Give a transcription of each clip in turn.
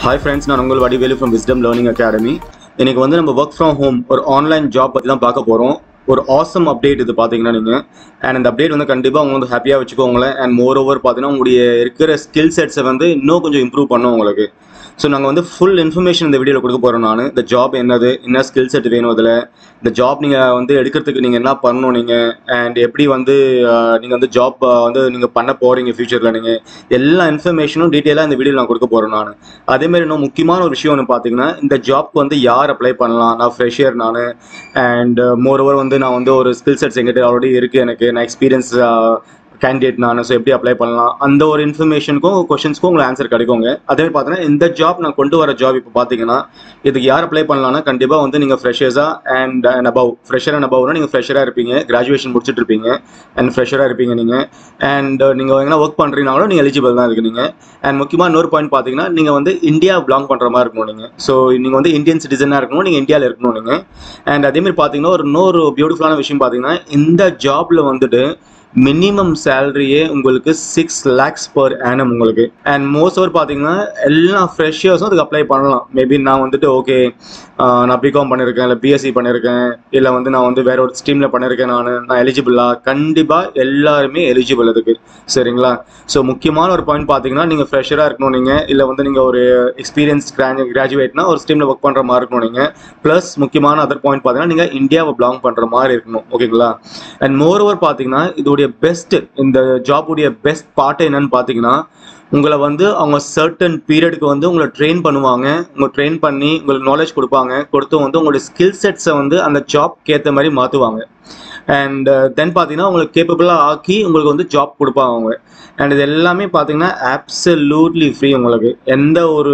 Hi friends, நான் உங்கள் Vadivelu from wisdom learning academy. இன்னைக்கு வந்து நம்ம ஒர்க் ஃப்ரம் ஹோம் ஒரு ஆன்லைன் ஜாப் பற்றி தான் பார்க்க போகிறோம். ஒரு ஆசம் அப்டேட் இது பார்த்தீங்கன்னா நீங்கள் அண்ட் இந்த அப்டேட் வந்து கண்டிப்பாக அவங்க வந்து ஹாப்பியாக வச்சுக்கோங்களேன். அண்ட் மோர் ஓவர் பார்த்தீங்கன்னா உங்களுடைய இருக்கிற ஸ்கில் செட்ஸை வந்து இன்னும் கொஞ்சம் இம்ப்ரூவ் பண்ணும் உங்களுக்கு. ஸோ நாங்கள் வந்து ஃபுல் இன்ஃபர்மேஷன் இந்த வீடியோவில் கொடுக்க போகிறோம். நான் இந்த ஜாப் என்னது, என்ன ஸ்கில் செட் வேணும், அதில் இந்த ஜாப் நீங்கள் வந்து எடுக்கிறதுக்கு நீங்கள் என்ன பண்ணணும், நீங்கள் அண்ட் எப்படி வந்து நீங்கள் வந்து ஜாப் வந்து நீங்கள் பண்ண போகிறீங்க ஃபியூச்சரில், நீங்கள் எல்லா இன்ஃபர்மேஷனும் டீட்டெயிலாக இந்த வீடியோவில் நான் கொடுக்க போகிறேன். நான் அதேமாதிரி இன்னும் முக்கியமான ஒரு விஷயம் ஒன்று பார்த்தீங்கன்னா, இந்த ஜாப்க்கு வந்து யார் அப்ளை பண்ணலாம். நான் ஃப்ரெஷர் நான் அண்ட் மோர் ஓவர் வந்து நான் வந்து ஒரு ஸ்கில் செட்ஸ் எங்கிட்ட ஆல்ரெடி இருக்குது, எனக்கு நான் எக்ஸ்பீரியன்ஸ் கேண்டிடேட் நான். ஸோ எப்படி அப்ளை பண்ணலாம், அந்த ஒரு இன்ஃபர்மேஷனுக்கும் கொஷின்ஸ்க்கும் உங்களுக்கு ஆன்சர் கிடைக்குங்க. அதே மாதிரி பார்த்தீங்கன்னா இந்த ஜாப் நான் கொண்டு வர ஜாப் இப்போ பார்த்தீங்கன்னா இதுக்கு யார் அப்ளை பண்ணலாம்னா கண்டிப்பாக வந்து நீங்கள் ஃப்ரெஷர்ஸாக அண்ட் அபவ், ஃப்ரெஷர் அண்ட் அபவ்னா நீங்கள் ஃப்ரெஷராக இருப்பீங்க, கிராஜுவேஷன் முடிச்சுட்டு இருப்பீங்க அண்ட் ஃப்ரெஷராக இருப்பீங்க நீங்கள். அண்ட் நீங்கள் எங்கன்னா ஒர்க் பண்ணுறீங்கனாலும் நீங்கள் எலிஜிபிள் தான் இருக்கு நீங்கள். அண்ட் முக்கியமாக இன்னொரு பாயிண்ட் பார்த்தீங்கன்னா நீங்கள் வந்து இந்தியா பிலாங் பண்ணுற மாதிரி இருக்கணும் நீங்கள். ஸோ நீங்கள் வந்து இந்தியன் சிட்டிசனாக இருக்கணும், நீங்கள் இந்தியாவில் இருக்கணும் நீங்கள். அண்ட் அதேமாதிரி பார்த்தீங்கன்னா இன்னொரு பியூட்டிஃபுல்லான விஷயம் பார்த்தீங்கன்னா, இந்த ஜாப்ல வந்துட்டு மினிமம் சேலரியே உங்களுக்கு 6 lakhs per annum உங்களுக்கு. அண்ட் மோஸ்ட் ஓவர் பார்த்தீங்கன்னா எல்லா ஃப்ரெஷர்ஸும் அதுக்கு அப்ளை பண்ணலாம். மேபி நான் வந்துட்டு ஓகே நான் பிகாம் பண்ணியிருக்கேன், இல்லை பிஎஸ்சி பண்ணியிருக்கேன், இல்லை வந்து நான் வந்து வேற ஒரு ஸ்ட்ரீமில் பண்ணியிருக்கேன், நான் எலிஜிபிளா? கண்டிப்பாக எல்லாருமே எலிஜிபிள் அதுக்கு, சரிங்களா? ஸோ முக்கியமான ஒரு பாயிண்ட் பார்த்தீங்கன்னா நீங்கள் ஃப்ரெஷராக இருக்கணும் நீங்கள், இல்லை வந்து நீங்கள் ஒரு எக்ஸ்பீரியன்ஸ் கிராஜுவேட்னா ஒரு ஸ்ட்ரீமில் ஒர்க் பண்ணுற மாதிரி இருக்கணும் நீங்கள். ப்ளஸ் முக்கியமான அதர் பாயிண்ட் பார்த்தீங்கன்னா நீங்கள் இந்தியாவை பிலாங் பண்ணுற மாதிரி இருக்கணும், ஓகேங்களா? அண்ட் மோர் ஓவர் பார்த்தீங்கன்னா இதோடைய பெஸ்ட், இந்த ஜாபுடைய பெஸ்ட் பார்ட் என்னன்னு பார்த்தீங்கன்னா, உங்களை வந்து அவங்க சர்டன் பீரியடுக்கு வந்து உங்களை ட்ரெயின் பண்ணுவாங்க. உங்களை ட்ரெயின் பண்ணி உங்களுக்கு நாலேஜ் கொடுத்து வந்து உங்களுடைய ஸ்கில் செட்ஸை வந்து அந்த ஜாப்க்கு ஏற்ற மாதிரி மாற்றுவாங்க. அண்ட் தென் பார்த்தீங்கன்னா உங்களுக்கு கேப்பபிளாக ஆக்கி உங்களுக்கு வந்து ஜாப் கொடுப்பாங்க அவங்க. அண்ட் இது எல்லாமே பார்த்தீங்கன்னா அப்சல்யூட்லி ஃப்ரீ. உங்களுக்கு எந்த ஒரு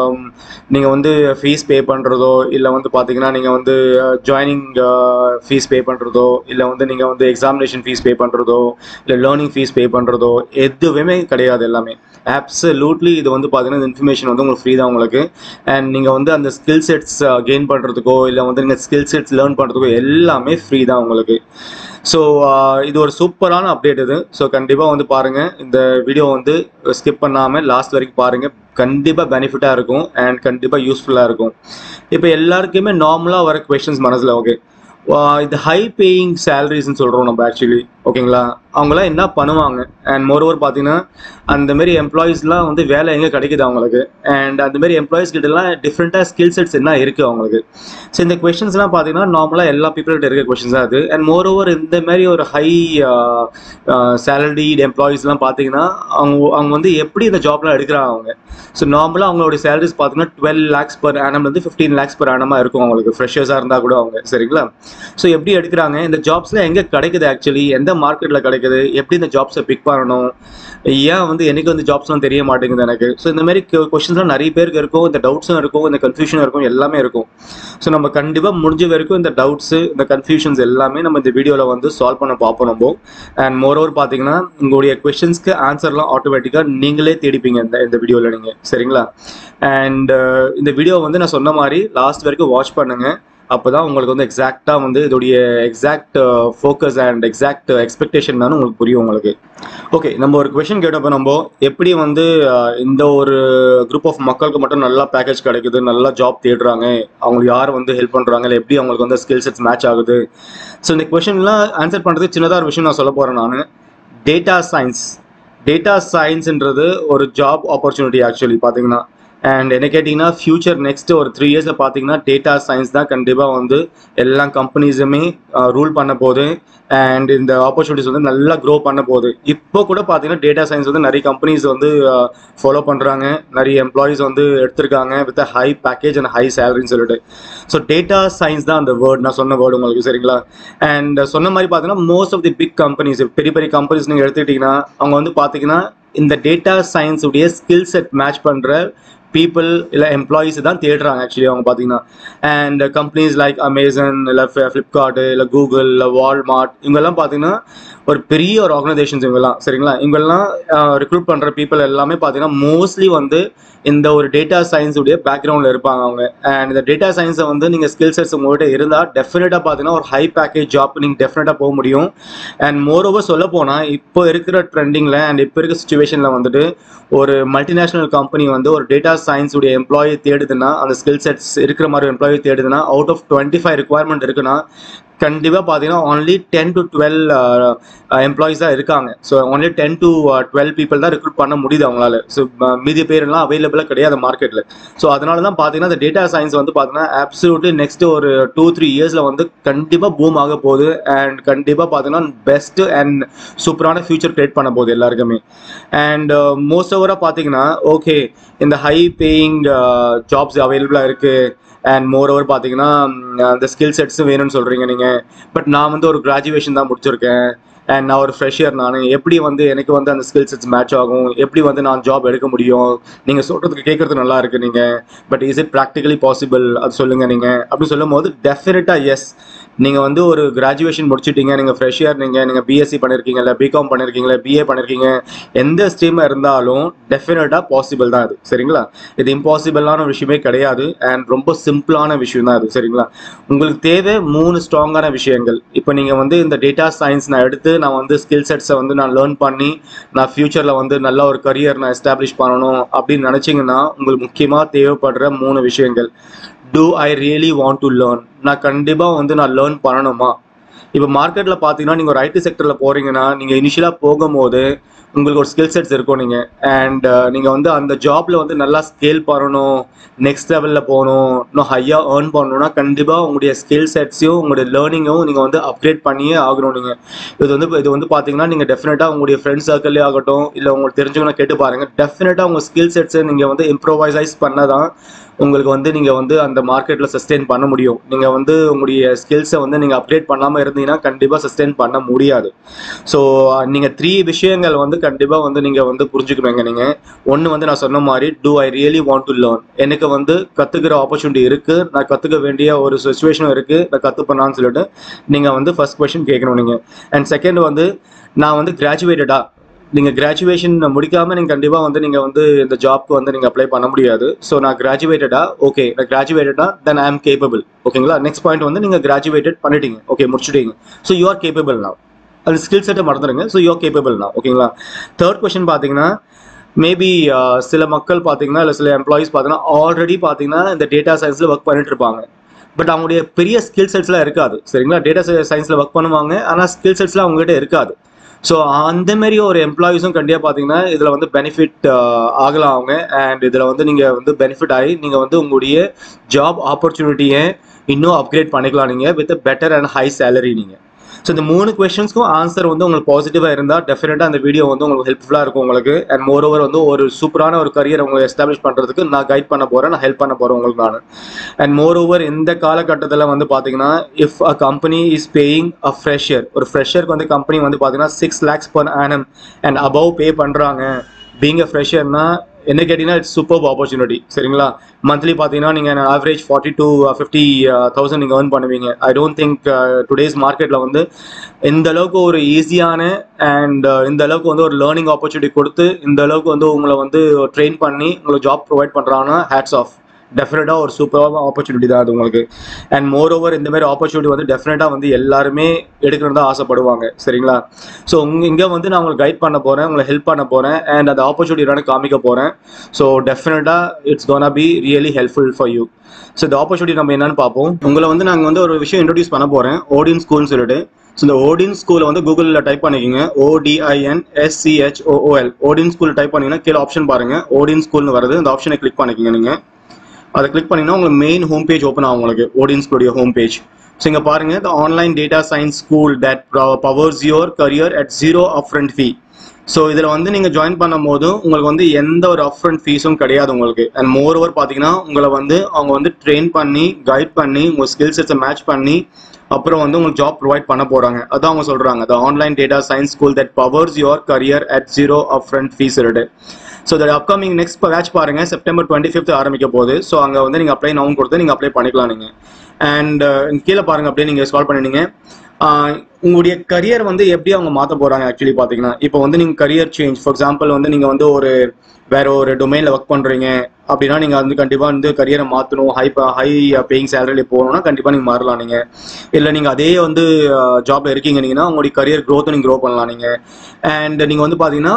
நீங்கள் வந்து ஃபீஸ் பே பண்ணுறதோ, இல்லை வந்து பார்த்தீங்கன்னா நீங்கள் வந்து ஜாயினிங் ஃபீஸ் பே பண்ணுறதோ, இல்லை வந்து நீங்கள் வந்து எக்ஸாமினேஷன் ஃபீஸ் பே பண்ணுறதோ, இல்லை லேர்னிங் ஃபீஸ் பே பண்ணுறதோ எதுவுமே கிடையாது. எல்லாமே அப்சல்யூட்லி இது வந்து பார்த்தீங்கன்னா இந்த இன்ஃபர்மேஷன் வந்து உங்களுக்கு ஃப்ரீ தான் உங்களுக்கு. அண்ட் நீங்கள் வந்து அந்த ஸ்கில் செட்ஸ் கெயின் பண்ணுறதுக்கோ, இல்லை வந்து நீங்கள் ஸ்கில் செட்ஸ் லேர்ன் பண்ணுறதுக்கோ எல்லாமே ஃப்ரீ தான் உங்களுக்கு. ஸோ இது ஒரு சூப்பரான அப்டேட் இது. ஸோ கண்டிப்பாக வந்து பாருங்கள், இந்த வீடியோ வந்து ஸ்கிப் பண்ணாமல் லாஸ்ட் வரைக்கும் பாருங்கள். கண்டிப்பாக பெனிஃபிட்டாக இருக்கும் அண்ட் கண்டிப்பாக யூஸ்ஃபுல்லாக இருக்கும். இப்போ எல்லாருக்குமே நார்மலாக வர கொஸ்டின்ஸ் மனசில், ஓகே இது ஹை பேயிங் சேலரிஸ்ன்னு சொல்கிறோம் நம்ம ஆக்சுவலி, ஓகேங்களா? அவங்களாம் என்ன பண்ணுவாங்க? அண்ட் மோர் ஓவர் பார்த்தீங்கன்னா அந்தமாரி எம்ப்ளாயீஸ்லாம் வந்து வேலை எங்கே கிடைக்குது அவங்களுக்கு? அண்ட் அந்தமாரி எம்ப்ளாயீஸ் கிட்டலாம் டிஃப்ரெண்ட்டாக ஸ்கில் செட்ஸ் என்ன இருக்குது அவங்களுக்கு? ஸோ இந்த கொஸ்டின்ஸ்லாம் பார்த்தீங்கன்னா நார்மலாக எல்லா பீப்புள்கிட்ட இருக்க கொஸ்டின்ஸ் தான் அது. அண்ட் மோர் ஓவர் இந்த மாதிரி ஒரு ஹை சேலரிட் எம்ப்ளாயீஸ்லாம் பார்த்தீங்கன்னா அவங்க வந்து எப்படி இந்த ஜாப்லாம் எடுக்கிறாங்க அவங்க? ஸோ நார்மலாக அவங்களுடைய சேலரிஸ் பார்த்தீங்கன்னா 12 lakhs per annum வந்து 15 lakhs per annum இருக்கும் அவங்களுக்கு, ஃப்ரெஷர்ஸாக இருந்தால் கூட அவங்க, சரிங்களா? ஸோ எப்படி எடுக்கிறாங்க? இந்த ஜாப்ஸ்லாம் எங்கே கிடைக்குது ஆக்சுவலி? எந்த மார்க்கெட்டில் கிடைக்குது? எப்படி இந்த ஜாப்ஸை பிக் பண்ணணும்? ஏன் வந்து எனக்கு வந்து ஜாப்ஸ்லாம் தெரிய மாட்டேங்குது எனக்கு? ஸோ இந்த மாதிரி கொஸ்டின்ஸ்லாம் நிறைய பேருக்கு இருக்கும், இந்த டவுட்ஸும் இருக்கும், இந்த கன்ஃபியூஷனும் இருக்கும், எல்லாமே இருக்கும். ஸோ நம்ம கண்டிப்பாக முடிஞ்ச வரைக்கும் இந்த டவுட்ஸு, இந்த கன்ஃபியூஷன்ஸ் எல்லாமே நம்ம இந்த வீடியோவில் வந்து சால்வ் பண்ண பார்ப்போம் நம்ம. அண்ட் மோர் ஓவர் பார்த்தீங்கன்னா உங்களுடைய கொஸ்டின்ஸ்க்கு ஆன்சர்லாம் ஆட்டோமேட்டிக்காக நீங்களே தேடிப்பீங்க இந்த வீடியோவில் நீங்கள், சரிங்களா? அண்ட் இந்த வீடியோ வந்து நான் சொன்ன மாதிரி லாஸ்ட் வரைக்கும் வாட்ச் பண்ணுங்கள். அப்போ தான் உங்களுக்கு வந்து எக்ஸாக்டாக வந்து இதோடைய exact focus and exact expectation தான் உங்களுக்கு புரியும் உங்களுக்கு. ஓகே, நம்ம ஒரு கொஷின் கேட்டப்போ நம்ம எப்படி வந்து இந்த ஒரு குரூப் ஆஃப் மக்களுக்கு மட்டும் நல்லா பேக்கேஜ் கிடைக்குது, நல்லா ஜாப் தேடுறாங்க, அவங்களுக்கு யார் வந்து ஹெல்ப் பண்ணுறாங்க, இல்லை எப்படி அவங்களுக்கு வந்து ஸ்கில் செட்ஸ் மேட்ச் ஆகுது? ஸோ இந்த கொஷின்லாம் ஆன்சர் பண்ணுறதுக்கு சின்னதாக ஒரு விஷயம் நான் சொல்ல போகிறேன் நான். டேட்டா சயின்ஸ்ன்றது ஒரு ஜாப் ஆப்பர்ச்சுனிட்டி ஆக்சுவலி பார்த்தீங்கன்னா. அண்ட் என்ன கேட்டிங்கன்னா ஃபியூச்சர் நெக்ஸ்ட் ஒரு 3 yearsல பார்த்தீங்கன்னா டேட்டா சயின்ஸ் தான் கண்டிப்பாக வந்து எல்லா கம்பெனிஸுமே ரூல் பண்ண போகுது. அண்ட் இந்த ஆப்பர்ச்சுனிட்டிஸ் வந்து நல்லா க்ரோ பண்ண போகுது. இப்போ கூட பார்த்தீங்கன்னா டேட்டா சயின்ஸ் வந்து நிறைய கம்பெனிஸ் வந்து ஃபாலோ பண்ணுறாங்க, நிறைய எம்ப்ளாயீஸ் வந்து எடுத்திருக்காங்க with high package and high சேலரின்னு சொல்லிட்டு. ஸோ டேட்டா சயின்ஸ் தான் அந்த வேர்ட், நான் சொன்ன வேர்டு உங்களுக்கு, சரிங்களா? அண்ட் சொன்ன மாதிரி பார்த்தீங்கன்னா most of the big companies, பெரிய பெரிய கம்பெனிஸ் நீங்கள் எடுத்துக்கிட்டிங்கன்னா அவங்க வந்து பார்த்தீங்கன்னா இந்த டேட்டா சயின்ஸ் உடைய ஸ்கில் செட் மேட்ச் பண்ணுற பீப்புள் இல்லை எம்ப்ளாயீஸ் தான் தேடுறாங்க ஆக்சுவலி அவங்க பார்த்தீங்கன்னா. அண்ட் கம்பெனிஸ் லைக் அமேசான், இல்லை ஃப்ளிப்கார்ட்டு, இல்லை கூகுள், இல்லை வால்மார்ட், இவங்கெல்லாம் பார்த்தீங்கன்னா ஒரு பெரிய ஒரு ஆர்கனைசேஷன்ஸ் இவங்கெல்லாம், சரிங்களா? இவங்கெல்லாம் ரெக்ரூட் பண்ணுற பீப்புள் எல்லாமே பார்த்தீங்கன்னா மோஸ்ட்லி வந்து இந்த ஒரு டேட்டா சயின்ஸ் உடைய பேக்ரவுண்டில் இருப்பாங்க அவங்க. அண்ட் இந்த டேட்டா சயின்ஸை வந்து நீங்கள் ஸ்கில் செட்ஸ் உங்கள்கிட்ட இருந்தால் டெஃபினட்டாக பார்த்தீங்கன்னா ஒரு ஹை பேக்கேஜ் ஜாப் நீங்கள் டெஃபினட்டாக போக முடியும். அண்ட் மோர் ஓவர் சொல்ல போனால் இப்போ இருக்கிற ட்ரெண்டிங்கில் அண்ட் இப்போ இருக்கிற சுச்சுவேஷனில் வந்துட்டு ஒரு மல்டிநேஷனல் கம்பெனி வந்து ஒரு டேட்டா சயின்ஸ் உடைய எம்ப்ளாயி தேடுதுன்னா, அந்த ஸ்கில் செட்ஸ் இருக்கிற மாதிரி எம்ப்ளாயி தேடுதுன்னா, அவுட் ஆஃப் 25 requirement இருக்குன்னா கண்டிப்பாக பார்த்தீங்கன்னா only 10 to 12 எம்ப்ளாயிஸ் தான் இருக்காங்க. ஸோ only 10 to 12 people தான் ரெக்ரூட் பண்ண முடியுது அவங்களால. ஸோ மீதி பேரெல்லாம் அவைலபிளாக கிடையாது மார்க்கெட்டில். ஸோ அதனால தான் பார்த்தீங்கன்னா இந்த டேட்டா சயின்ஸ் வந்து பார்த்தீங்கன்னா அப்சல்யூட்லி நெக்ஸ்ட் ஒரு 2-3 இயர்ஸில் வந்து கண்டிப்பாக பூம் ஆக போகுது. அண்ட் கண்டிப்பாக பார்த்தீங்கன்னா பெஸ்ட் அண்ட் சூப்பரான ஃபியூச்சர் கிரியேட் பண்ண போகுது எல்லாருக்குமே. அண்ட் மோஸ்ட் ஓவராக பார்த்தீங்கன்னா ஓகே இந்த ஹை பேயிங் ஜாப்ஸ் அவைலபிளாக இருக்குது. அண்ட் மோர் ஓவர் பார்த்தீங்கன்னா அந்த ஸ்கில் செட்ஸும் வேணும்னு சொல்கிறீங்க நீங்கள். பட் நான் வந்து ஒரு கிராஜுவேஷன் தான் முடிச்சிருக்கேன் அண்ட் நான் ஒரு ஃப்ரெஷர். நான் எப்படி வந்து எனக்கு வந்து அந்த ஸ்கில் செட்ஸ் மேட்ச் ஆகும், எப்படி வந்து நான் ஜாப் எடுக்க முடியும், நீங்கள் சொல்கிறதுக்கு கேட்குறது நல்லா இருக்குது நீங்கள். But is it practically possible அது சொல்லுங்கள் நீங்கள் அப்படின்னு சொல்லும் போது டெஃபினட்டாக எஸ். நீங்கள் வந்து ஒரு கிராஜுவேஷன் முடிச்சுட்டீங்க, நீங்கள் ஃப்ரெஷர், நீங்கள் பிஎஸ்சி பண்ணியிருக்கீங்க, இல்லை பிகாம் பண்ணியிருக்கீங்களா, பிஏ பண்ணியிருக்கீங்க, எந்த ஸ்ட்ரீமாக இருந்தாலும் டெஃபினட்டாக பாசிபிள் தான் அது. சரிங்களா? இது இம்பாசிபிளான விஷயமே கிடையாது அண்ட் ரொம்ப சிம்பிளான விஷயம் தான் அது. சரிங்களா? உங்களுக்கு தேவை 3 ஸ்ட்ராங்கான விஷயங்கள். இப்போ நீங்கள் வந்து இந்த டேட்டா சயின்ஸ் நான் எடுத்து நான் வந்து ஸ்கில் செட்ஸை வந்து நான் லேர்ன் பண்ணி நான் ஃபியூச்சரில் வந்து நல்ல ஒரு கரியர் நான் எஸ்டாப்ளிஷ் பண்ணணும் அப்படின்னு நினச்சிங்கன்னா உங்களுக்கு முக்கியமாக தேவைப்படுற 3 விஷயங்கள். Do I really want to learn? நான் கண்டிப்பாக வந்து நான் லேர்ன் பண்ணணுமா? இப்போ மார்க்கெட்டில் பார்த்தீங்கன்னா நீங்கள் ஒரு ஐடி செக்டரில் போகிறீங்கன்னா நீங்கள் இனிஷியலாக போகும்போது உங்களுக்கு ஒரு ஸ்கில் செட்ஸ் இருக்கும் நீங்கள். அண்ட் நீங்கள் வந்து அந்த ஜாபில் வந்து நல்லா ஸ்கேல் பண்ணணும், நெக்ஸ்ட் லெவலில் போகணும், இன்னும் ஹையாக ஏர்ன் பண்ணணும்னா கண்டிப்பாக உங்களுடைய ஸ்கில் செட்ஸையும் உங்களுடைய லேர்னிங்கும் நீங்கள் வந்து அப்கிரேட் பண்ணியே ஆகணும். நீங்கள் இது வந்து பார்த்தீங்கன்னா நீங்கள் டெஃபினட்டாக உங்களுடைய ஃப்ரெண்ட்ஸ் சர்க்கிளே ஆகட்டும் இல்லை உங்களுக்கு தெரிஞ்சவங்க கேட்டு பாருங்கள். டெஃபினட்டாக உங்கள் ஸ்கில் செட்ஸை நீங்கள் வந்து இம்ப்ரோவைசைஸ் பண்ண தான் உங்களுக்கு வந்து நீங்கள் வந்து அந்த மார்க்கெட்டில் சஸ்டெயின் பண்ண முடியும். நீங்கள் வந்து உங்களுடைய ஸ்கில்ஸை வந்து நீங்கள் அப்டேட் பண்ணாமல் இருந்தீங்கன்னா கண்டிப்பாக சஸ்டெயின் பண்ண முடியாது. ஸோ நீங்கள் 3 விஷயங்கள் வந்து கண்டிப்பாக வந்து நீங்கள் வந்து புரிஞ்சுக்கணுங்க. நீங்கள் ஒன்று வந்து நான் சொன்ன மாதிரி do I really want to learn? எனக்கு வந்து கற்றுக்கிற ஆப்பர்ச்சுனிட்டி இருக்குது, நான் கற்றுக்க வேண்டிய ஒரு சுச்சுவேஷனும் இருக்குது, நான் கற்றுப்பேனான்னு சொல்லிட்டு நீங்கள் வந்து ஃபர்ஸ்ட் கொஸ்டின் கேட்கணும் நீங்கள். அண்ட் செகண்ட் வந்து நான் வந்து கிராஜுவேட்டடா? நீங்கள் கிராஜுவேஷன் முடிக்காமல் நீங்கள் கண்டிப்பாக வந்து நீங்கள் வந்து இந்த ஜாப்க்கு வந்து நீங்கள் அப்ளை பண்ண முடியாது. ஸோ நான் கிராஜுவேட்டடா? ஓகே நான் கிராஜுவேட்டடா, தென் ஐ ஆம் கேப்பபிள். ஓகேங்களா? நெக்ஸ்ட் பாயிண்ட் வந்து நீங்கள் கிராஜுவேட்டட் பண்ணிட்டீங்க, ஓகே முடிச்சுட்டீங்க. So you are capable now. அது ஸ்கில் செட்டை மறந்துடுங்க. So you are capable now. ஓகேங்களா? தேர்ட் கொஸ்டின் பார்த்தீங்கன்னா மேபி சில மக்கள் பார்த்தீங்கன்னா இல்லை சில எம்ப்ளாயிஸ் பார்த்தீங்கன்னா ஆல்ரெடி பார்த்தீங்கன்னா இந்த டேட்டா சயின்ஸில் ஒர்க் பண்ணிட்டு இருப்பாங்க. பட் அவங்களுடைய பெரிய ஸ்கில் செட்ஸ்லாம் இருக்காது. சரிங்களா? டேட்டா சயின்ஸில் ஒர்க் பண்ணுவாங்க ஆனால் ஸ்கில் செட்ஸ்லாம் அவங்ககிட்ட இருக்காது. ஸோ அந்த மாதிரி ஒரு எம்ப்ளாயிஸும் கண்டிப்பாக பார்த்தீங்கன்னா இதில் வந்து பெனிஃபிட் ஆகலாம் அவங்க. அண்ட் இதில் வந்து நீங்கள் வந்து பெனிஃபிட் ஆகி நீங்கள் வந்து உங்களுடைய ஜாப் ஆப்பர்ச்சுனிட்டியை இன்னும் அப்கிரேட் பண்ணிக்கலாம் நீங்கள் with better and high salary நீங்கள். ஸோ இந்த 3 கொஸ்டின்ஸ்க்கும் ஆன்சர் வந்து உங்களுக்கு பாசிட்டிவாக இருந்தால் டெஃபினட்டாக அந்த வீடியோ வந்து உங்களுக்கு ஹெல்ப்ஃபுல்லாக இருக்கும் உங்களுக்கு. அண்ட் மோர் ஓவர் வந்து ஒரு சூப்பரான ஒரு கரியர் உங்களுக்கு எஸ்டாப்ளிஷ் பண்ணுறதுக்கு நான் கைட் பண்ண போகிறேன், நான் ஹெல்ப் பண்ண போகிறேன் உங்களுக்கு நான். அண்ட் மோர் ஓவர் இந்த காலகட்டத்தில் வந்து பார்த்தீங்கன்னா if a company is paying a fresher, ஒரு ஃப்ரெஷருக்கு வந்து கம்பெனி வந்து பார்த்தீங்கன்னா 6 lakhs per annum and above pay பண்ணுறாங்க பீங் அ ஃப்ரெஷர்னா என்ன கேட்டிங்கன்னா இட்ஸ் சூப்பர் ஆப்பர்ச்சுனிட்டி. சரிங்களா? மந்த்லி பார்த்தீங்கன்னா நீங்கள் ஆவரேஜ் 40 to 50,000 நீங்கள் ஏர்ன் பண்ணுவீங்க. ஐ டோன்ட் திங்க் டுடேஸ் மார்க்கெட்டில் வந்து இந்த அளவுக்கு ஒரு ஈஸியான அண்ட் இந்த அளவுக்கு வந்து ஒரு லேர்னிங் ஆப்பர்ச்சுனிட்டி கொடுத்து இந்த அளவுக்கு வந்து உங்களை வந்து ட்ரெயின் பண்ணி உங்களுக்கு ஜாப் ப்ரொவைட் பண்ணுறாங்கன்னா ஹேட்ஸ் ஆஃப். டெஃபினட்டாக ஒரு சூப்பரான ஆப்பர்ச்சுனிட்டி தான் அது உங்களுக்கு. அண்ட் மோர் ஓவர் இந்த மாதிரி ஆப்பர்ச்சுனிட்டி வந்து டெஃபினட்டாக வந்து எல்லாருமே எடுக்கணும் தான் ஆசைப்படுவாங்க. சரிங்களா? ஸோ இங்கே வந்து நான் உங்களுக்கு கைட் பண்ண போகிறேன், உங்களை ஹெல்ப் பண்ண போகிறேன் அண்ட் அந்த ஆப்பர்ச்சுனிட்டி நான் காமிக்க போகிறேன். ஸோ டெஃபினட்டாக it's gonna be really helpful for you. So இந்த ஆப்பர்ச்சுனிட்டி நம்ம என்னன்னு பார்ப்போம். உங்களை வந்து நாங்கள் வந்து ஒரு விஷயம் இன்ட்ரடியூஸ் பண்ண போகிறேன், ஓடின் ஸ்கூல்னு சொல்லிட்டு. ஸோ இந்த ஓடின் ஸ்கூலை வந்து கூகுளில் டைப் பண்ணிக்கோங்க, ODINSCHOOL. ஓடின் ஸ்கூல் டைப் பண்ணிங்கன்னா கீழே ஆப்ஷன் பாருங்கள், ஓடின் ஸ்கூல்னு வருது. அந்த ஆப்ஷனை கிளிக் பண்ணிக்கோங்க. நீங்கள் அதை கிளிக் பண்ணிங்கன்னா உங்களுக்கு மெயின் ஹோம் பேஜ் ஓப்பன் ஆகும் உங்களுக்கு, ஓடின் ஸ்கூலுடைய ஹோம் பேஜ். ஸோ இங்கே பாருங்கள், the online data science school that powers your career at 0 upfront fee. ஸோ இதில் வந்து நீங்கள் ஜாயின் பண்ணும் போது உங்களுக்கு வந்து எந்த ஒரு அப்ஃப்ரண்ட் ஃபீஸும் கிடையாது உங்களுக்கு. அண்ட் மோர் ஓவர் பார்த்தீங்கன்னா உங்களை வந்து அவங்க வந்து ட்ரெயின் பண்ணி கைட் பண்ணி உங்கள் ஸ்கில் செட்ஸை மேட்ச் பண்ணி அப்புறம் வந்து உங்களுக்கு ஜாப் ப்ரொவைட் பண்ண போகிறாங்க. அதான் அவங்க சொல்கிறாங்க, the online data science school that powers your career at 0 upfront fee சொல்லிட்டு. ஸோ இதோட அப்கமிங் நெக்ஸ்ட் பேட்ச் பாருங்கள், September 25th ஆரம்பிக்க போகுது. ஸோ அங்கே வந்து நீங்கள் அப்ளை நவுன் கொடுத்து நீங்கள் அப்ளை பண்ணிக்கலாம் நீங்கள். அண்ட் கீழே பாருங்கள் அப்படியே நீங்கள் ஸ்கால் பண்ணிட்டீங்க. உங்களுடைய கரியர் வந்து எப்படி அவங்க மாற்ற போகிறாங்க ஆக்சுவலி பார்த்தீங்கன்னா, இப்போ வந்து நீங்கள் கரியர் சேஞ்ச், ஃபார் எக்ஸாம்பிள் வந்து நீங்கள் வந்து ஒரு வேற ஒரு டொமைனில் ஒர்க் பண்ணுறீங்க அப்படின்னா நீங்கள் வந்து கண்டிப்பாக வந்து கரியரை மாற்றணும், ஹை பேயிங் சேலரியில் போகணும்னா கண்டிப்பாக நீங்கள் மாறலாம். நீங்கள் இல்லை நீங்கள் அதே வந்து ஜாப்ல இருக்கீங்க நீங்கன்னா உங்களுடைய கரியர் க்ரோத்தை நீங்கள் க்ரோ பண்ணலாம். நீங்கள் அண்ட் நீங்கள் வந்து பார்த்தீங்கன்னா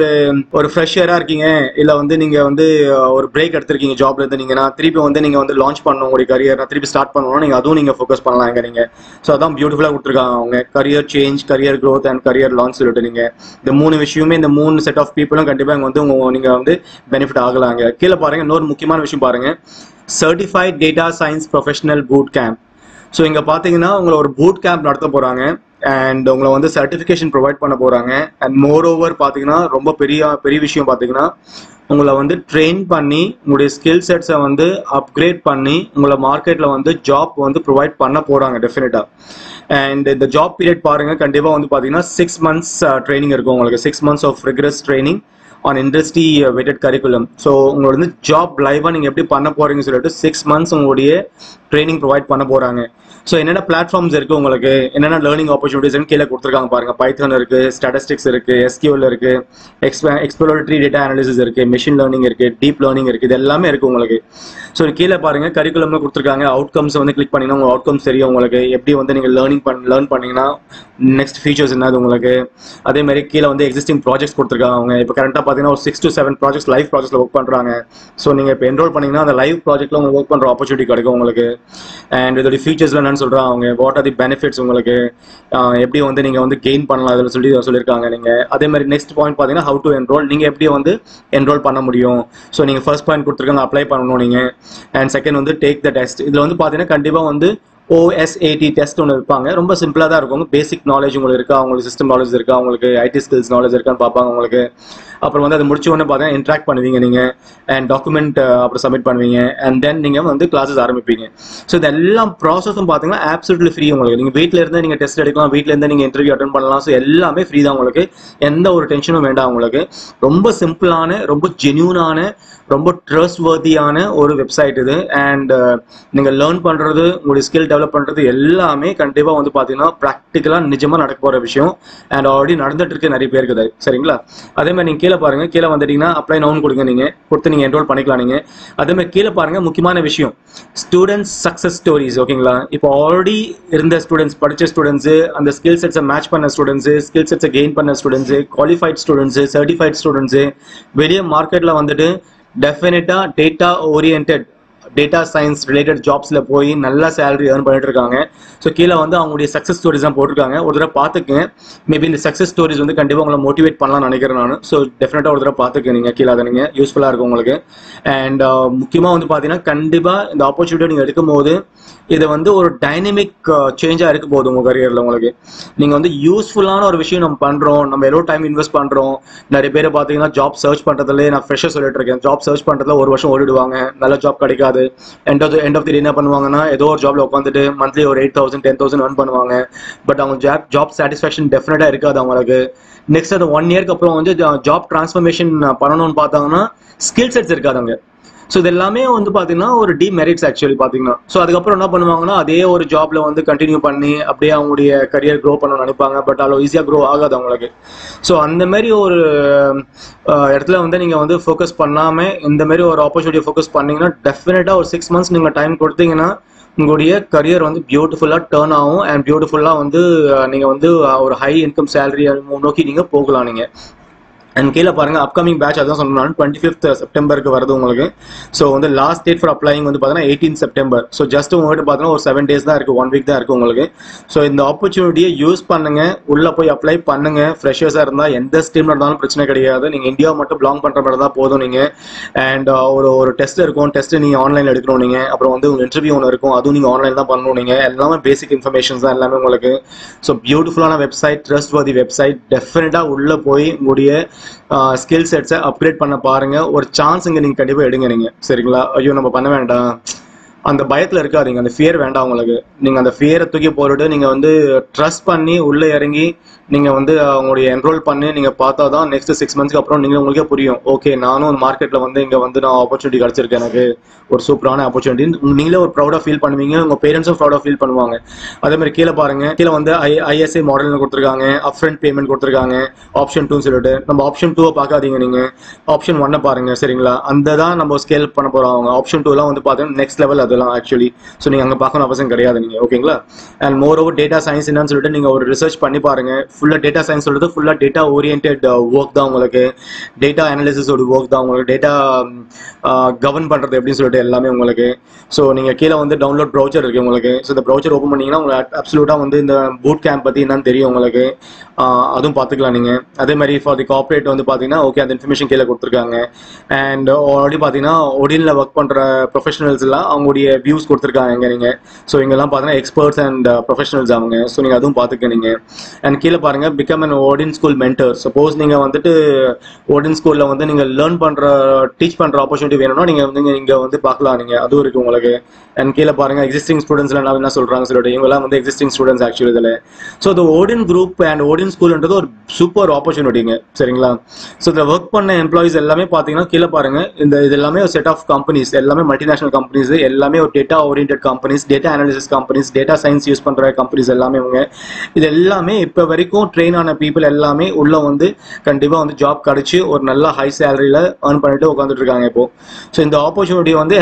ஒரு ஃப்ரெஷராக இருக்கீங்க, இல்லை வந்து நீங்கள் வந்து ஒரு பிரேக் எடுத்திருக்கீங்க ஜாப்ல இருந்து, நீங்கன்னா திருப்பி வந்து நீங்கள் வந்து லான்ச் பண்ணணும் உங்களுடைய கரியர், திருப்பி ஸ்டார்ட் பண்ணணும், நீங்கள் அதுவும் நீங்கள் ஃபோக்கஸ் பண்ணலாம் இங்கே நீங்கள். ஸோ அதான் பியூட்டிஃபுல்லாக கொடுத்துருக்காங்க அவங்க, career change, career growth and career launch சொல்லிட்டு. நீங்கள் இந்த 3 விஷயமே, இந்த 3 செட் ஆஃப் பீப்புளும் கண்டிப்பாக இங்கே வந்து நீங்கள் வந்து பெனிஃபிட் ஆகலாங்க. கீழே பாருங்க, இன்னொரு முக்கியமான விஷயம் பாருங்க, certified data science professional boot camp. So இங்கே பார்த்தீங்கன்னா உங்களை ஒரு பூட் கேம்ப் நடத்த போகிறாங்க அண்ட் உங்களை வந்து சர்டிஃபிகேஷன் ப்ரொவைட் பண்ண போகிறாங்க. அண்ட் மோர் ஓவர் பார்த்தீங்கன்னா ரொம்ப பெரிய விஷயம் பார்த்தீங்கன்னா உங்களை வந்து ட்ரெயின் பண்ணி உங்களுடைய ஸ்கில் செட்ஸை வந்து அப்கிரேட் பண்ணி உங்களை மார்க்கெட்டில் வந்து ஜாப் வந்து ப்ரொவைட் பண்ண போகிறாங்க டெஃபினட்டாக. அண்ட் இந்த ஜாப் பீரியட் பாருங்கள், கண்டிப்பாக வந்து பார்த்தீங்கன்னா 6 months ட்ரைனிங் இருக்கும் உங்களுக்கு, 6 months of rigorous training on industry vetted curriculum. So உங்களோட வந்து ஜாப் லைவாக நீங்கள் எப்படி பண்ண போகிறீங்கன்னு சொல்லிட்டு 6 months உங்களுடைய ட்ரைனிங் ப்ரொவைட் பண்ண போகிறாங்க. ஸோ என்னென்ன பிளாட்ஃபார்ம்ஸ் இருக்குது உங்களுக்கு, என்னென்ன லேர்னிங் ஆப்பர்ச்சுனிட்டிஸ்னு கீழே கொடுத்துருக்காங்க பாருங்கள். பைத்தான் இருக்குது, ஸ்டாட்டிஸ்டிக்ஸ் இருக்குது, SQL இருக்குது, எக்ஸ்ப்ளோரேட்டரி டேட்டா அனாலிசிஸ் இருக்குது, மெஷின் லேர்னிங் இருக்குது, டீப் லேர்னிங் இருக்குது, இது எல்லாமே இருக்குது உங்களுக்கு. ஸோ கீழே பாருங்கள் கரிக்குலம்னு கொடுத்துருக்காங்க. அவுட்கம்ஸ் வந்து கிளிக் பண்ணிங்கன்னா உங்கள் அவுட்கம்ஸ் தெரியும் உங்களுக்கு, எப்படி வந்து நீங்கள் லேர்ன் பண்ணிங்கன்னா நெக்ஸ்ட் ஃபீச்சர்ஸ் என்னது உங்களுக்கு. அதே மாதிரி கீழே வந்து எக்ஸிஸ்டிங் ப்ராஜெக்ட்ஸ் கொடுத்துருக்காங்க அவங்க. இப்போ கரெக்டாக பார்த்தீங்கன்னா ஒரு 6 to 7 ப்ராஜெக்ட்ஸ் லைவ் ப்ராஜெக்ட்ல ஒர்க் பண்ணுறாங்க. ஸோ நீங்கள் இப்போ என்ரோல் பண்ணிங்கன்னா அந்த லைவ் ப்ராஜெக்ட்டில் உங்களுக்கு ஒர்க் பண்ணுற ஆப்பர்ச்சுனிட்டி கிடைக்கும் உங்களுக்கு. அண்ட் இதோட ஃபீச்சர்ஸ்லாம் என்னன்னு சொல்கிறாங்க அவங்க, வாட் ஆர் தி பெனிஃபிட்ஸ் உங்களுக்கு, எப்படி வந்து நீங்கள் வந்து கெயின் பண்ணலாம் அதில் சொல்லியிருக்காங்க நீங்கள். அதே மாதிரி நெக்ஸ்ட் பாயிண்ட் பார்த்தீங்கன்னா ஹவு டு என்ரோல், நீங்கள் எப்படி வந்து என்ரோல் பண்ண முடியும். ஸோ நீங்கள் ஃபர்ஸ்ட் பாயிண்ட் கொடுத்துருக்காங்க அப்ளை பண்ணணும் நீங்கள். அண்ட் செகண்ட் வந்து டேக் த டெஸ்ட். இதில் வந்து பார்த்தீங்கன்னா கண்டிப்பாக வந்து OSAT டெஸ்ட் ஒன்று வைப்பாங்க. ரொம்ப சிம்பிளாக தான் இருக்கும். பேசிக் நாலேஜ் உங்களுக்கு இருக்கா, உங்களுக்கு சிஸ்டம் நாலேஜ் இருக்கா, உங்களுக்கு IT ஸ்கில்ஸ் நாலேஜ் இருக்கான்னு பார்ப்பாங்க உங்களுக்கு. அப்புறம் வந்து அது முடிச்ச உடனே பார்த்தீங்கன்னா இன்ட்ராக்ட் பண்ணுவீங்க நீங்கள் அண்ட் டாக்குமெண்ட் அப்புறம் சப்மிட் பண்ணுவீங்க அண்ட் தென் நீங்கள் வந்து கிளாஸஸ் ஆரம்பிப்பீங்க. ஸோ இது எல்லாம் ப்ராசஸும் பார்த்தீங்கன்னா ஆப்சல்யூட்லி ஃப்ரீ உங்களுக்கு. நீங்கள் வீட்டில் இருந்து நீங்கள் டெஸ்ட் எடுக்கலாம், வீட்டில் இருந்து நீங்கள் இன்டர்வியூ அட்டன் பண்ணலாம். ஸோ எல்லாமே ஃப்ரீ தான் உங்களுக்கு, எந்த ஒரு டென்ஷனும் வேண்டாம் உங்களுக்கு. ரொம்ப சிம்பிளான, ரொம்ப ஜென்யூனான, ரொம்ப ட்ரஸ்ட் வர்த்தியான ஒரு வெப்சைட் இது. அண்ட் நீங்கள் லேர்ன் பண்ணுறது, உங்களுடைய ஸ்கில் டெவலப் பண்ணுறது எல்லாமே கண்டிப்பாக வந்து பார்த்தீங்கன்னா ப்ராக்டிக்கலாக நிஜமாக நடக்க போகிற விஷயம். அண்ட் ஆல்ரெடி நடந்துட்டு இருக்கு நிறைய பேருக்கு அது, சரிங்களா. அதே மாதிரி நீங்கள் கீழே பாருங்கள், கீழே வந்துட்டீங்கன்னா அப்ளை நவுன் கொடுங்க, நீங்கள் கொடுத்து நீங்கள் என்ரோல் பண்ணிக்கலாம் நீங்கள். அதே மாதிரி கீழே பாருங்கள் முக்கியமான விஷயம், ஸ்டூடெண்ட்ஸ் சக்ஸஸ் ஸ்டோரிஸ். ஓகேங்களா. இப்போ ஆல்ரெடி இருந்த ஸ்டூடெண்ட்ஸ், படித்த ஸ்டூடெண்ட்ஸு, அந்த ஸ்கில் செட்ஸை மேட்ச் பண்ண ஸ்டூடெண்ட்ஸு, ஸ்கில் செட்ஸை கெயின் பண்ண students, qualified students, certified students வெளியே மார்க்கெட்டில் வந்துட்டு டெஃபினட்டா data oriented, data science related ஜாப்ஸில் போய் நல்ல சேலரி ஏர்ன் பண்ணிட்டு இருக்காங்க. ஸோ கீழே வந்து அவங்களுடைய சக்ஸஸ் ஸ்டோரிஸ் தான் போட்டிருக்காங்க. ஒரு தடவை பார்த்துக்குங்க. மேபி இந்த சக்ஸஸ் ஸ்டோரிஸ் வந்து கண்டிப்பாக உங்களை மோட்டிவேட் பண்ணலாம்னு நினைக்கிறேன் நான். ஸோ டெஃபினட்டாக ஒரு தடவை பார்த்துக்க நீங்கள் கீழே, அதை நீங்கள் யூஸ்ஃபுல்லாக இருக்கும் உங்களுக்கு. அண்ட் முக்கியமாக வந்து பார்த்தீங்கன்னா கண்டிப்பாக இந்த ஆப்பர்ச்சுனிட்டி நீங்கள் எடுக்கும் போது இது வந்து ஒரு டைனமிக் சேஞ்சாக இருக்க போகுது உங்கள் கரியரில் உங்களுக்கு. நீங்கள் வந்து யூஸ்ஃபுல்லான ஒரு விஷயம் நம்ம பண்ணுறோம், நம்ம எவ்வளோ டைம் இன்வெஸ்ட் பண்ணுறோம். நிறைய பேர் பார்த்தீங்கன்னா ஜாப் சர்ச் பண்ணுறதுல, நான் ஃப்ரெஷ்ஷாக சொல்லிட்டு இருக்கேன், ஜாப் சர்ச் பண்ணுறதுல 1 வருஷம் ஓடிடுவாங்க, நல்ல ஜாப் கிடைக்காது. எண்ட் ஆஃப் தி டே என்ன பண்ணுவாங்கன்னா ஏதோ ஒரு ஜாப்ல உட்காந்துட்டு மந்த்லி ஒரு 8,000 10,000 earn பண்ணுவாங்க. பட் அவங்க ஜாப் சாட்டிஸ்ஃபேக்ஷன் டெஃபினட்டா இருக்காது அவங்களுக்கு. நெக்ஸ்ட் அது 1 இயர்க்கு அப்புறம் வந்து ஜாப் டிரான்ஸ்ஃபர்மேஷன் பண்ணணும்னு பார்த்தாங்கன்னா ஸ்கில் செட்ஸ் இருக்காதுங்க. ஸோ இது எல்லாமே வந்து பார்த்தீங்கன்னா ஒரு டிமெரிட்ஸ் ஆக்சுவலி பார்த்தீங்கன்னா. ஸோ அதுக்கப்புறம் என்ன பண்ணுவாங்கன்னா அதே ஒரு ஜாப்ல வந்து கண்டினியூ பண்ணி அப்படியே அவங்களுடைய கரியர் க்ரோ பண்ணணும்னு நினைப்பாங்க. பட் அவ்வளோ ஈஸியாக க்ரோ ஆகாது அவங்களுக்கு. ஸோ அந்த மாதிரி ஒரு இடத்துல வந்து நீங்கள் வந்து ஃபோக்கஸ் பண்ணாமல் இந்த மாதிரி ஒரு ஆப்பர்ச்சுனிட்டியை ஃபோக்கஸ் பண்ணீங்கன்னா டெஃபினட்டாக ஒரு 6 months நீங்கள் டைம் கொடுத்தீங்கன்னா உங்களுடைய கரியர் வந்து பியூட்டிஃபுல்லாக டேர்ன் ஆகும். அண்ட் பியூட்டிஃபுல்லாக வந்து நீங்கள் வந்து ஒரு ஹை இன்கம் சேலரி நோக்கி நீங்கள் போகலாம் நீங்கள். அண்ட் கீழே பாருங்க அப்கமிங் பேட்ச் அதான் சொன்னாலும் 25th செப்டம்பருக்கு வருது உங்களுக்கு. ஸோ வந்து லாஸ்ட் டேட் ஃபார் அப்ளைங் வந்து பார்த்தீங்கன்னா 18th செப்டம்பர். ஸோ ஜஸ்ட் உங்கள்கிட்ட பார்த்தீங்கன்னா ஒரு 7 days தான் இருக்குது, 1 week தான் இருக்குது உங்களுக்கு. ஸோ இந்த ஆப்பர்ச்சுனிட்டியை யூஸ் பண்ணுங்க, உள்ளே போய் அப்ளை பண்ணுங்க. ஃப்ரெஷர்ஸாக இருந்தால் எந்த ஸ்ட்ரீமில் இருந்தாலும் பிரச்சனை கிடையாது. நீங்கள் இந்தியாவை மட்டும் பிலாங் பண்ணுற மாதிரி தான் போதும் நீங்கள். அண்ட் ஒரு டெஸ்ட் இருக்கும், டெஸ்ட்டு நீங்கள் ஆன்லைனில் எடுக்கணும் நீங்கள். அப்புறம் வந்து உங்கள் இன்டர்வியூ ஒன்று இருக்கும், அதுவும் நீங்கள் ஆன்லைன் தான் பண்ணணும் நீங்கள். எல்லாமே பேசிக் இன்ஃபர்மேஷன்ஸ் தான் எல்லாமே உங்களுக்கு. ஸோ பியூட்டிஃபுல்லான வெப்சைட், ட்ரஸ்ட் வர்தி வெப்சைட். டெஃபினட்டாக உள்ளே போய் உங்களுடைய ஸ்கில் செட்ஸை அப்கிரேட் பண்ண பாருங்க. ஒரு சான்ஸ் இங்கே நீங்கள் கண்டிப்பாக எடுங்க நீங்கள், சரிங்களா. ஐயோ நம்ம பண்ண வேண்டாம், அந்த பயத்தில் இருக்காதீங்க. அந்த ஃபியர் வேண்டாம் உங்களுக்கு. நீங்கள் அந்த ஃபியரை தூக்கி போட்டுட்டு நீங்கள் வந்து ட்ரஸ்ட் பண்ணி உள்ளே இறங்கி நீங்கள் வந்து அவங்களுடைய என்ரோல் பண்ணி நீங்கள் பார்த்தா தான் நெக்ஸ்ட் 6 மந்த்ஸ்க்கு அப்புறம் நீங்கள் உங்களுக்கே புரியும். ஓகே, நானும் மார்க்கெட்டில் வந்து இங்கே வந்து நான் ஆப்பர்ச்சுனிட்டி கிடச்சிருக்கு, எனக்கு ஒரு சூப்பரான ஆப்பர்ச்சுனிட்டி. நீங்களே ஒரு ப்ரௌடாக ஃபீல் பண்ணுவீங்க, உங்கள் பேரண்ட்ஸும் ப்ரௌடாக ஃபீல் பண்ணுவாங்க. அதே மாதிரி கீழே பாருங்க, கீழே வந்து ஐஎஸ்ஐ மாடல்னு கொடுத்துருக்காங்க, அப்ஃப்ரண்ட் பேமெண்ட் கொடுத்துருக்காங்க, ஆப்ஷன் 2 சொல்லிட்டு. நம்ம ஆப்ஷன் 2 பார்க்காதீங்க, நீங்கள் ஆப்ஷன் 1 பாருங்க, சரிங்களா? அந்த தான் நம்ம ஸ்கேல் பண்ண போகிறோம். ஆப்ஷன் 2 வந்து பார்த்தீங்கன்னா நெக்ஸ்ட் லெவல் அதெல்லாம் ஆக்சுவலி. ஸோ நீங்கள் அங்கே பார்க்கணும் அவசியம் கிடையாது நீங்கள், ஓகேங்களா? And moreover data science என்னன்னு சொல்லிட்டு நீங்கள் ஒரு ரிசர்ச் பண்ணி பாருங்க. ஃபுல்லாக டேட்டா சயின்ஸ் சொல்றது ஃபுல்லாக டேட்டா ஓரியன்ட் ஒர்க் தான் உங்களுக்கு. டேட்டா அனாலிசிஸோட ஒர்க் தான் உங்களுக்கு. டேட்டா கவர்ன் பண்ணுறது எப்படின்னு சொல்லிட்டு எல்லாமே உங்களுக்கு. ஸோ நீங்கள் கீழே வந்து டவுன்லோட் ப்ரௌச்சர் இருக்குது உங்களுக்கு. ஸோ இந்த ப்ரௌச்சர் ஓப்பன் பண்ணிங்கன்னா உங்களுக்கு அப்சல்யூட்டாக வந்து இந்த பூட் கேம்ப் பற்றி என்னன்னு தெரியும் உங்களுக்கு. அதுவும் பார்த்துக்கலாம் நீங்கள். அதே மாதிரி ஃபார் தி கார்பரேட் வந்து பார்த்தீங்கன்னா ஓகே, அந்த இன்ஃபர்மேஷன் கீழே கொடுத்துருக்காங்க. அண்ட் ஆல்ரெடி பார்த்தீங்கன்னா ஒடினில் ஒர்க் பண்ணுற ப்ரொஃபஷனல்ஸ் எல்லாம் அவங்களுடைய வியூஸ் கொடுத்துருக்காங்க இங்கே நீங்கள். ஸோ இங்கெல்லாம் பார்த்தீங்கன்னா எக்ஸ்பர்ட்ஸ் அண்ட் ப்ரொஃபஷனல்ஸ் அவங்க. ஸோ நீங்கள் அதுவும் பார்த்துக்க நீங்கள். அண்ட் கீழே பாருங்கள், become an Odin school mentor. Suppose நீங்கள் வந்துட்டு ஓடின் ஸ்கூலில் வந்து நீங்கள் லேர்ன் பண்ணுற டீச் பண்ணுற ஆப்பர்ச்சுனிட்டி வேணும்னா நீங்கள் வந்து இங்கே வந்து பார்க்கலாம் நீங்கள். அதுவும் இருக்குது உங்களுக்கு. அண்ட் கீழே பாருங்கள், எக்ஸிஸ்டிங் ஸ்டூடெண்ட்ஸ்லாம் என்ன சொல்கிறாங்க சொல்லிட்டு. இவங்கெல்லாம் வந்து எக்ஸிஸ்டிங் ஸ்டூடெண்ட்ஸ் ஆக்சுவலி இதில். ஸோ இந்த ஓடின் குரூப் அண்ட் ஓடின் ஸ்கூல்ன்றது ஒரு சூப்பர் ஆப்பர்ச்சுனிட்டிங்க, சரிங்களா? ஸோ இதில் ஒர்க் பண்ண எம்ப்ளாயிஸ் எல்லாமே பார்த்தீங்கன்னா கீழே பாருங்கள், இது எல்லாமே ஒரு செட் ஆஃப் கம்பெனிஸ், எல்லாமே மல்டிநேஷனல் கம்பெனிஸ், எல்லாமே ஒரு data orient companies, data analysis companies, data science use பண்ணுற கம்பெனிஸ் எல்லாமே இவங்க. இது எல்லாமே இப்போ வரைக்கும் ட்ரெயின் ஆன பீப்புள் எல்லாமே உள்ள வந்து கண்டிப்பாக வந்து ஜாப் கிடச்சி ஒரு நல்ல ஹை சேலரியில் ஏர்ன் பண்ணிட்டு உட்காந்துட்டு இருக்காங்க இப்போ. ஸோ இந்த ஆப்பர்ச்சுனிட்டி வந்து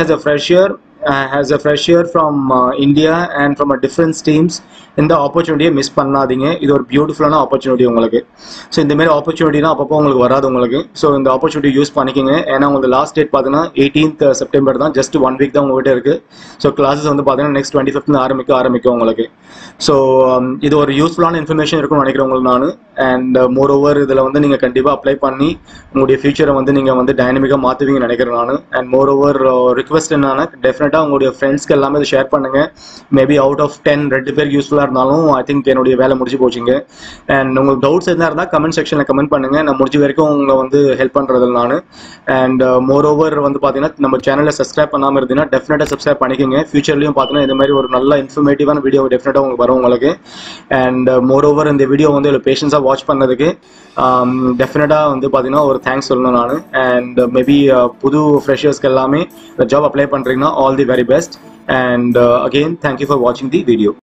as a fresher from India and from a different streams, இந்த ஆப்பர்ச்சுனிட்டியை மிஸ் பண்ணாதீங்க. இது ஒரு பியூட்டிஃபுல்லான ஆப்பர்ச்சுனிட்டி உங்களுக்கு. ஸோ இந்தமாரி ஆப்பர்ச்சுனிட்டிலாம் அப்பப்போ உங்களுக்கு வராது உங்களுக்கு. ஸோ இந்த ஆப்பர்ச்சுனிட்டி யூஸ் பண்ணிக்கோங்க. ஏன்னா உங்களுக்கு லாஸ்ட் டேட் பார்த்தீங்கன்னா 18th September தான். ஜஸ்ட் 1 வீக் தான் உங்கள்கிட்ட இருக்குது. ஸோ கிளாஸஸ் வந்து பார்த்தீங்கன்னா நெக்ஸ்ட் 25th ஆரம்பிக்கும் உங்களுக்கு. ஸோ இது ஒரு யூஸ்ஃபுல்லான இன்ஃபர்மேஷன் இருக்கும்னு நினைக்கிறேன் உங்களுக்கு நான். அண்ட் மோர் ஓவர் இதில் வந்து நீங்கள் கண்டிப்பாக அப்ளை பண்ணி உங்களுடைய ஃபியூச்சரை வந்து நீங்கள் வந்து டைனமிக்காக மாற்றுவீங்கன்னு நினைக்கிறேன் நான். அண்ட் மோர் ஓவர் ரிக்வெஸ்ட் என்னன்னா, டெஃபினட்டாக உங்களுடைய ஃப்ரெண்ட்ஸ்க்கு எல்லாமே இதை ஷேர் பண்ணுங்கள். மேபி அவுட் ஆஃப் 10 2 பேருக்கு யூஸ்ஃபுல்லாக இருந்தாலும் ஐ திங்க் என்னுடைய வேலை முடிச்சு போச்சுங்க. அண்ட் உங்களுக்கு டவுட்ஸ் எதுனா இருந்தால் கமெண்ட் செக்ஷனில் கமெண்ட் பண்ணுங்கள். நான் முடிஞ்ச வரைக்கும் உங்களை வந்து ஹெல்ப் பண்ணுறதில் நான். அண்ட் மோர் ஓவர் வந்து பார்த்தீங்கன்னா நம்ம சேனலை சப்ஸ்கிரைப் பண்ணாமல் இருந்தீங்கன்னா டெஃபினட்டாக சப்ஸ்கிரைப் பண்ணிக்கோங்க. ஃபியூச்சர்லையும் பார்த்தீங்கன்னா இந்த மாதிரி ஒரு நல்ல இன்ஃபர்மேட்டிவான வீடியோ டெஃபினட்டாக உங்களுக்கு வரும் உங்களுக்கு. அண்ட் மோர் ஓவர் இந்த வீடியோ வந்து இவ்வளோ பேஷன்ஸாக வாட்ச் பண்ணதுக்கு டெஃபினட்டாக வந்து பார்த்தீங்கன்னா ஒரு தேங்க்ஸ் சொல்லணும் நான். அண்ட் மேபி புது ஃப்ரெஷர்ஸ்க்கு எல்லாமே இந்த ஜாப் அப்ளை பண்ணுறீங்கன்னா all the very best. And again, thank you for watching the video.